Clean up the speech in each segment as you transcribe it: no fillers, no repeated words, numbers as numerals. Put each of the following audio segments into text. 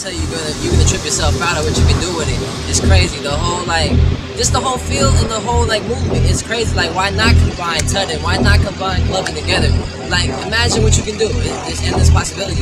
tell you, you're gonna trip yourself out of what you can do with it. It's crazy. The whole just the whole feel and the whole movement. It's crazy. Like, why not combine tutting? Why not combine clubbing together? Like, imagine what you can do. There's endless possibilities.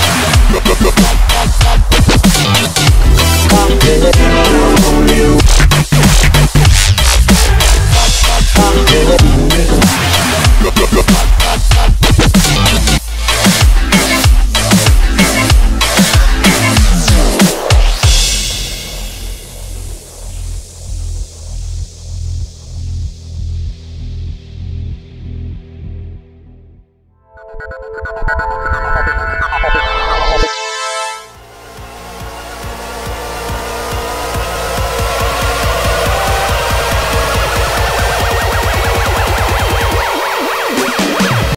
You